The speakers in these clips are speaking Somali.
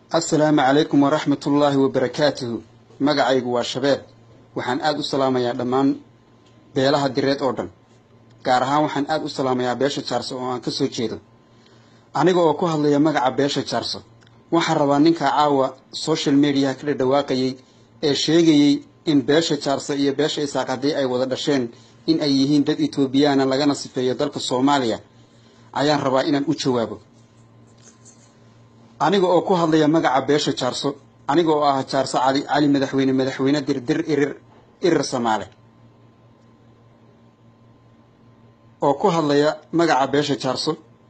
السلام عليكم ورحمة الله وبركاته. مقعيق وشباب وحن آد السلام يا دمان بيلها الدريد أوردن قارها وحن آد السلام يا بيشة شارسو وان كسو جيدو أنيقو أكوها اللي يا مقع بيشة شارسو وحن روانينك عاوة سوشيال ميديا كده دواقيي شيغي إن بيشة شارسو إيا بيشة إساقادي أي ودردشين إن أيهين داد إتوبيانا لغانا صفية دالك الصوماليا ayaan rabaa inaan u jawaabo aniga oo ku hadlaya magaca beesha Jaarso aniga oo ah Jaarso cali madaxweyne dirdir irir Soomaali oo ku hadlaya magaca beesha Jaarso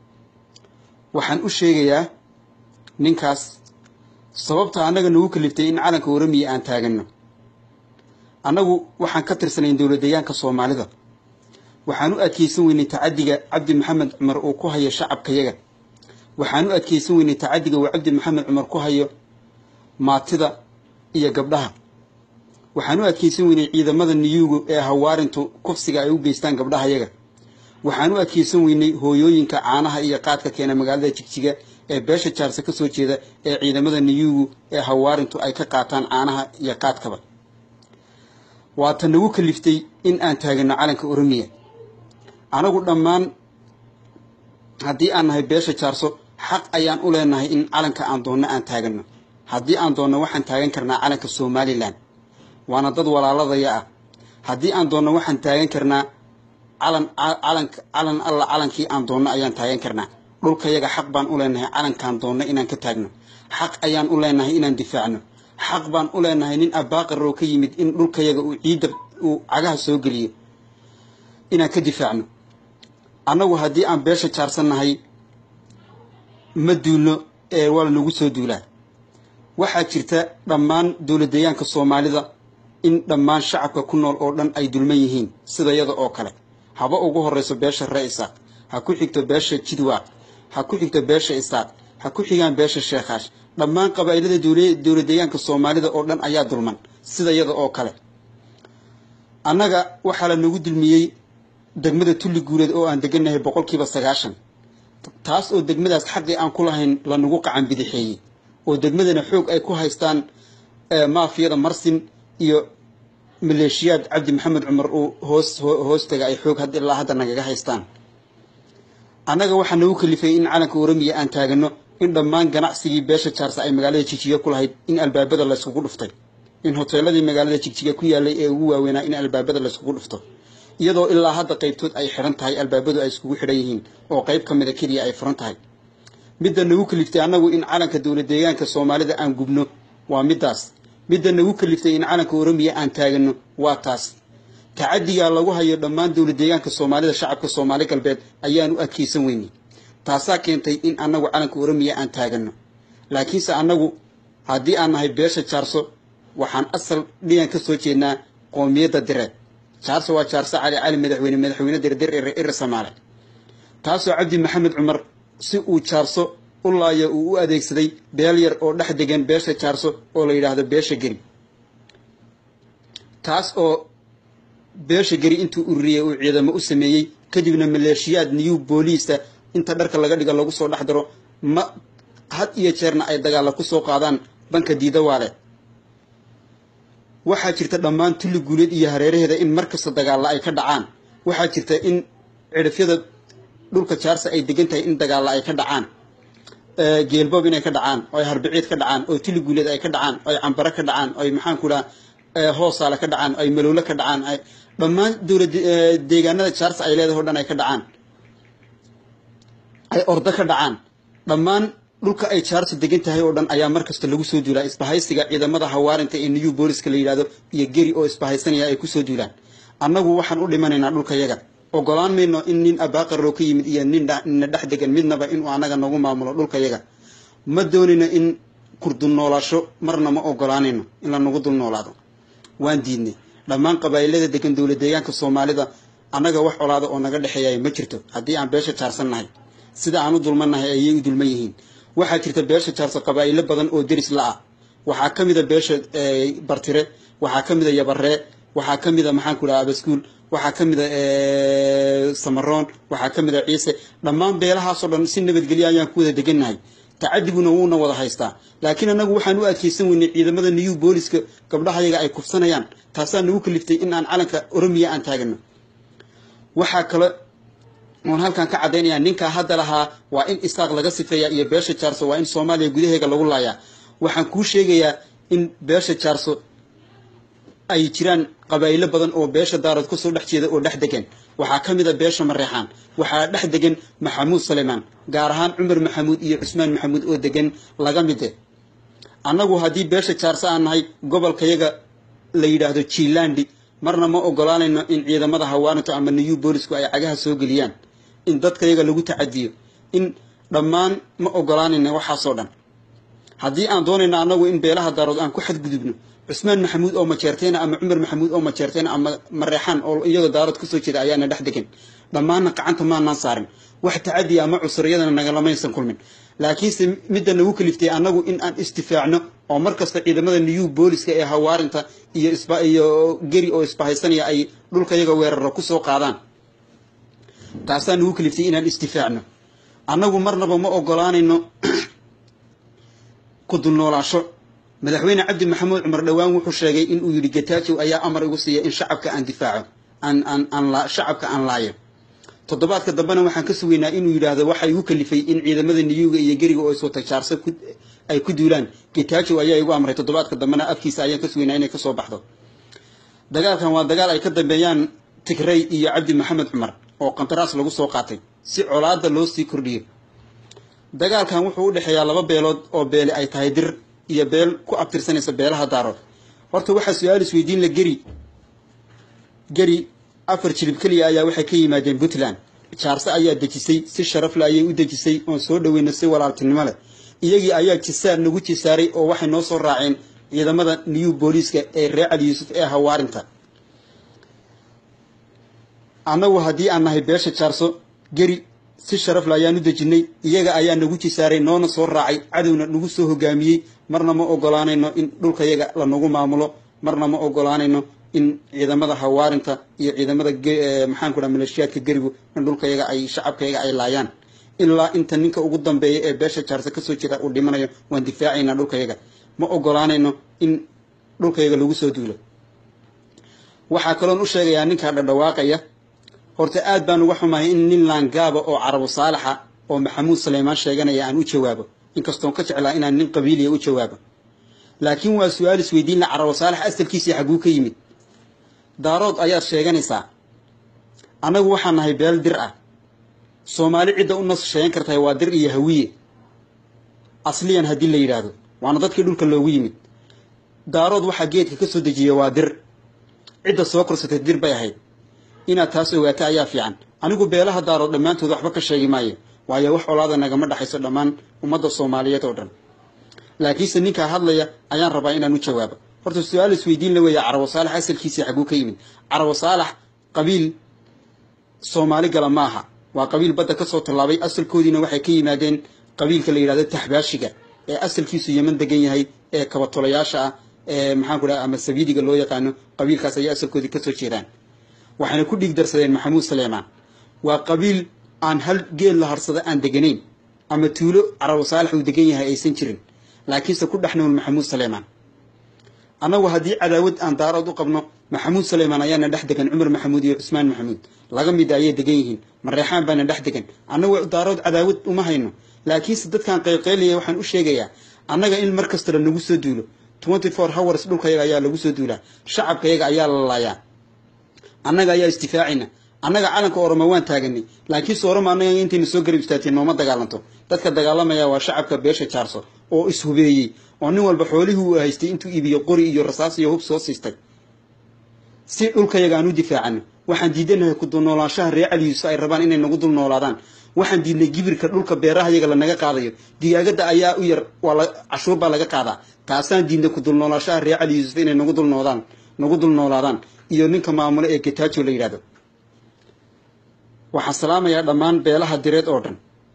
waxaan u sheegayaa ninkaas sababta anaga nagu kaliftay in calanka Oromiya aan taagano anagu waxaan ka tirsanay dawladdeegaanka Soomaalida waxaan u adkeysan weynay tacadiga Cabdi Maxamed Cumar oo ku hayo shacabkayaga waxaan u adkeysan weynay tacadiga Cabdi Maxamed Cumar ku hayo maatida iyo gabdhaha waxaan u adkeysan weynay ciidamada niyuuga ee hawaarintu kufsiga ay u geystaan gabdhahayaga waxaan u adkeysan weynay hooyooyinka caanaha iyo qaadka keena magaalada Jigjiga ee beesha Jaarso ka soo jeeda ee ciidamada niyuuga ee hawaarintu ay ka qaataan caanaha iyo qaadkaba waa tan nagu kaliftay in aan taagano calanka Oromiya anagu dhammaan haddii aan nahay beesha Jaarso xaq ayaan u leenahay in calanka aan doonno aan taagano haddii aan doonno waxaan taagan karnaa calanka Somaliland waana dad walaaladaya ah haddii aan doonno waxaan taagan karnaa calan alla calankii aan doonno ayaan taagan karnaa dhulkayaga xaq baan u leenahay calankaan doonno inaan ka taagno xaq ayaan u leenahay inaan difaacno xaq baan u leenahay nin abaaqaro ka yimid in dhulkayaga uu ciidda uu cagaha soo geliyo inaan ka difaacno anagu haddii aan beesha jaarsanahay ma duulno ee wala nagu soo duulaa waxaa jirta dhammaan dawladdeegaanka Soomaalida in dhammaan shacabka ku nool oo dhan ay dulman yihiin sida iyada oo kale haba ugu horeyso beesha Ra'iisa ha ku xigto beesha Jidwa ha ku xigto beesha Isaaq ha ku xigaan beesha Sheekhash dhammaan qabaa'ilada dawladdeegaanka Soomaalida oo dhan ayaa dulman sida iyada oo kale annaga waxa la nagu dulmiyay degmada Tulli Guuleed oo aan deganahay 90% taas oo degmadaas xaqii aan ku lahayn la nagu qacan bidixeeyay oo degmadana xoog ay ku haystaan maafiyada Marsin iyo maleeshiyad Cabdi Maxamed Cumar oo hoostaga ay xoog ilaa hadda naga haystaan anaga waxa nagu kalifay in calanka Oromiya aan taagano in dhammaan ganacsigii beesha Jaarso ay magaalada Jigjiga ku lahayd in albaabada la isku dhuftay in hoteeladii magaalada Jigjiga ku yaalay ee ugu waaweynaa in albaabada la isku dhufto iyadoo ilaa hadda qaybtood ay xiran tahay albaabadu ay isku xiran yihiin oo qayb kamid ah kaliya ay furan tahay midda nagu kaliftay anagu in calanka dawladdeegaanka Soomaalida aan gubno waa midaas midda nagu kaliftay in calanka Oromiya aan taagano waa taas tacadiga lagu hayo dhammaan dawladdeegaanka Soomaalida shacabka Soomaali galbeed ayaan u adkeysan weynay taasaa keentay in anagu calanka Oromiya aan taagano laakiinse anagu haddii aan nahay beesha Jaarso waxaan asal dhigan ka soo jeednaa qoomiyadda direed Jaarso waa Jaarso cali madaxweyne dirdir irir Soomaali taasoo Cabdi Maxamed Cumar si uu Jaarso u laayo uu u adeegsaday beel yar oo dhex degan beesha Jaarso oo la yiraahdo beesha Gari taas oo beesha Gari intuu ururiyay uu ciidamo u sameeyay kadibna maleeshiyad new police inta dharka laga dhigo lagu soo dhaxdaro ma had iyo jeerna ay dagaal ku soo qaadaan banka Diidawaale waxaa jirta dhammaan Tulli Guuleed iyo hareeraheeda in markasta dagaal ay ka dhacaan waxaa jirta in cirifyada dhulka Jaarso ay degan tahay in dagaal ay ka dhacaan geelboob inay ka dhacaan oo harbiciid ka dhacaan oo Tulli Guuleed ay ka dhacaan oo Cambara ka dhacaan oo maxaan ku dhahaa hoosaale ka dhacaan oo Malowle ka dhacaan ay dhammaan deegaanada Jaarso ay leedahay oo dhan ay ka dhacaan ay ordo ka dhacaan dhammaan dhulka ay Jaarso degan tahay oo dhan ayaa markasta lagu soo duulaa isbahaysiga ciidamada hawaarinta ee new police la yiraahdo iyo Gari oo isbahaysanaya ay ku soo duulaan annagu waxaan u dhimanaynaa dhulkayaga ogolaan meeno in nin abaaqaro ka yimid iyo nin dhex degan midnaba in uu anaga nagu maamulo dhulkayaga ma doonina in kurdu noolaasho marna ma ogolaanayno in la nagu dul noolaado waan diidnay dhammaan qabaa'ilada degan dawladdeegaanka Soomaalida anaga wax colaado oo naga dhaxeeyay ma jirto haddii aan beesha Jaarsanahay sida aan u dulmanahay ayay u dulman yihiin waxaa jirta beesha Jaarso qabaa'ilo badan oo deris la ah waxaa kamid ah beesha Bartire waxaa kamid ah Yabaree waxaa kamid ah maxaan ku dhahaa Abaskuul waxaa kamid ah Samaroon waxaa kamid ah Ciise dhammaan beelahaas oo dhan si nabadgelyo ayaan ku wada deganahay tacadiguna wuuna wada haystaa laakiin anagu waxaan u adkeysan weynay ciidamada new booliska gabdhaha yaga ay kufsanayaan taasaa nagu kaliftay in aan calanka Oromiya aan taagano waxa kale oo halkan ka cadeynaya ninka hadda lahaa waa in isaaq laga sifeeyaa iyo beesha Jaarso waa in Soomaaliya gudaheega lagu laayaa waxaan ku sheegayaa in beesha Jaarso ay jiraan qabaayilo badan oo beesha Daarad ku soo dhex jeeda oo dhex degan waxa kamid ah beesha Mareexaan waxa dhex degan Maxamuud Suleymaan gaar ahaan Cumar Maxamuud iyo Cusmaan Maxamuud oo degan laga mid ah anagu hadii beesha Jaarso aan nahay gobolkayaga la yiraahdo Chiilandi marna ma ogolaanayno in ciidamada hawaarinta ama new boolisku ay cagaha soo galiyaan in dadkayaga lagu tacadiyo in dhammaan ma ogolaanayno waxa soo dhan hadii aan doonayno anagu in beelaha Daarood aan ku xadgudubno Cusmaan Maxamuud oo majeerteena ama Cumar Maxamuud oo majeerteena ama Mareexaan oo iyaga Daarood ku soo jeeda ayaana dhex degan dhammaan gacanta ma naan saarin wax tacaadi ama cusriyadana naga lamaysan kulmin laakiin midda nagu kaliftay anagu in aan istifaacno oo markasta ciidamada new booliska ee hawaarinta iyo gari oo isbahaysanaya ay dhulkayaga weeraro ku soo qaadaan taasaan nagu kaliftay inaan istifaacno anagu marnaba ma ogolaanayno ku dulnoolaasho madaxweyne Cabdi Maxamuud Cumar dhawaan wuxuu sheegay in uu yiri Getachew ayaa amar igu siiyay in shacabka aan difaaco shacabka aan laayo toddobaadka dambana waxaan ka sugeynaa inuu yiraahdo waxa igu kalifay in ciidamada niyuga iyo gariga oo soo tajaarsa ay ku duulaan Getachew ayaa igu amray toddobaadka dambana afkiisa ayaan ka sugeynaa inay ka soo baxdo dagaalkan waa dagaal ay ka dambeeyaan Tigray iyo Cabdi Maxamuud Cumar oo qandaraas lagu soo qaatay si colaadda loo sii kordhiyo dagaalkan wuxuu u dhaxeeyaa laba beelood oo beele ay tahay dir iyo beel ku abtirsanaysa beelaha Daarood horta waxa su'aal isweydiin la gari afar jilib kaliya ayaa waxay ka yimaadeen Puntland Jaarso ayaa dejisay si sharaf leh ayay u dejisay oo soo dhaweynay si walaaltinimo leh iyagii ayaa jisaar nagu jisaaray oo waxay noo soo raaceen ciidamada new booliska ee reer Cali Yuusuf ee hawaarinta anagu hadii aan nahay beesha Jaarso gari si sharaf leh ayaan u dejinay iyaga ayaa nagu jisaaray noona soo raacay cadawna nagu soo hogaamiyay marna ma ogolaanayno in dhulkayaga la nagu maamulo marna ma ogolaanayno in ciidamada hawaarinta iyo ciidamada maxaan ku dhahay maleeshiyaadka garigu in dhulkayaga ay shacabkayaga ay laayaan ilaa inta ninka ugu dambeeya ee beesha Jaarso ka soo jeeda uu dhimanayo waan difaacaynaa dhulkayaga ma ogolaanayno in dhulkayaga lagu soo duulo waxa kale oo u sheegayaa ninka dhadhawaaqaya horta aad baan uga xumahay in nin laangaaba oo Carabo Saalaxa oo Maxamuud Suleymaan sheeganaya aan u jawaabo inkastoo ka jeclaa inaan nin qabiiliya u jawaabo laakiin waa su'aal isweydiin la Carabo Saalax asalkiisa xaguu ka yimid Daarood ayaa sheeganaysa anagu waxaan nahay beel dir ah Soomaali cid u nas sheegan kartay waa dir iyo hawiye asliyan hadii la yiraahdo waana dadkii dhulka loogu yimid Daarood waxa geedka ka soo dejiyay waa dir cid soo korsatay dir bay ahayd inaad taas ogaato ayaa fiican anigu beelaha Daarood dhamaantood waxba ka sheegi maayo waayo wax colaada naga ma dhaxayso dhamaan ummadda Soomaaliyeed oo dhan laakiin ninka hadlaya ayaan rabaa inaan u jawaabo horta su'aal isweydiin la weeyaa Carabo Saalax asalkiisa xaguu ka yimid Carabo Saalax qabiil Soomaali gala maaha waa qabiil badda ka soo talaabay asalkoodina waxay ka yimaadeen qabiilka la yiraahdo Taxbaashiga ee asalkiisu Yemen degan yahay ee kabatolayaasha ah ee maxaan ku dhahay ama Sabiidiga loo yaqaano qabiilkaas ayaa asalkoodii ka soo jeedaan waxaana ku dhig darsadeen Maxamuud Suleymaan waa qabiil aan hal geel la harsada aan deganayn ama tuulo Carabo Saalax uu degan yahay aysan jirin laakiinse ku dhaxnool Maxamuud Suleymaan anagu hadii cadaawad aan Daarood u qabno Maxamuud Suleymaan ayaana dhex degan Cumar Maxamuud iyo Cusmaan Maxamuud laga mid ayay degan yihiin Mareexaan baana dhex degan anagu Daarood cadaawad uma hayno laakiin dadkan qayqaylaya waxaan u sheegayaa anaga in markasta la nagu soo duulo 24 hours dhulkayaga ayaa lagu soo duulaa shacabkayaga ayaa la laayaa annaga ayaa istifaacina annaga calanka Oromo waan taaganay laakiin Oromo annaga intii soo garib istaagtay nooma dagaalanto dadka dagaalamaya waa shacabka beesha Jaarso oo ishubeeyay oo nin walba xoolihi uu haystay intuu iibiyo qori iyo rasaas iyo hub soo siistay si dhulkayaga aan u difaacano waxaan diidanahay ku dulnoolaanshaha reer Cali Yuusuf ay rabaan inay nagu dulnoolaadaan waxaan diidnay gibirka dhulka beeraha iyaga la naga qaadayo digaagada ayaa u yar wala cashuur baa laga qaadaa taasaan diidnay ku dulnoolaanshaha reer Cali Yuusuf inay nagu dulnoolaadaan iyo ninka maamule ee Getachew la yiraahdo waxaan salaamayaa dhammaan beelaha direed oo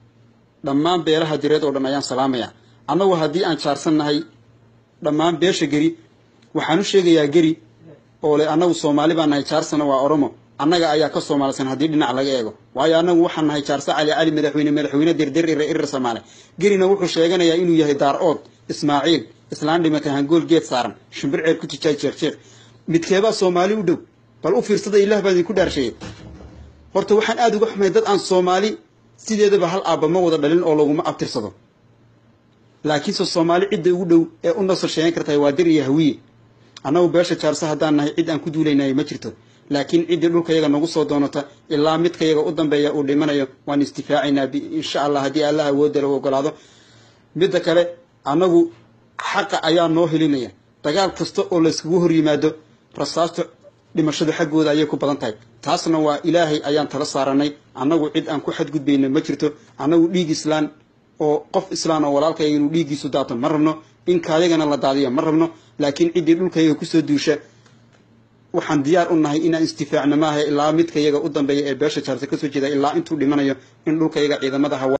dhan ayaan salaamayaa anagu hadii aan jaarsanahay dhammaan beesha gari waxaan u sheegayaa gari oo le anagu Soomaali baan nahay jaarsana waa Oromo annaga ayaa ka Soomaalisan hadii dhinac laga eego waayo anagu waxaan nahay Jaarsa Ali madaxweyne dirdir irir Soomaali girina wuxuu sheeganayaa inuu yahay Daarood Ismaaciil islaan dhimatay hangool geed saaran shimbir ceer ku tijaay jeex midkeeba Soomaali u dhow bal u fiirsada Ilaah baa idinku dhaarshay horta waxaan aad uga xumay dad aan Soomaali sideedaba hal aaba ma wada dhalin oo laguma abtirsado laakiin Soomaali cid ugu dhow ee u nasoo sheegan kartay waa dir iyo hawiye anagu beesha Jaarsa hadaan nahay cid aan ku duuleynay ma jirto laakiin cid dhulkayaga nagu soo doonata ilaa midkayaga u dambeeya uu dhimanayo waan istifaacinaa insha Allah hadii Allah awood leh ogolaado mid kale anagu xaq ayaa noo helinaya dagaal kasta oo la isku hor yimaado rasaasta dhimashada xaggooda ayay ku badan tahay taasna waa Ilaahay ayaan tala saaranay anagu cid aan ku xadgudbayna ma jirto anagu dhiig islaan oo qof islaan oo walaalkayga inuu dhiigiisu daato ma rabno in kaadagana la daadiyo ma rabno laakiin cidii dhulkayga ku soo duusha waxaan diyaar u nahay inaan istifaacno maaha ilaa midkayaga u dambeeya ee beesha Jaarsa ka soo jeeda ilaa intuu dhimanayo in dhulkayga ciidamada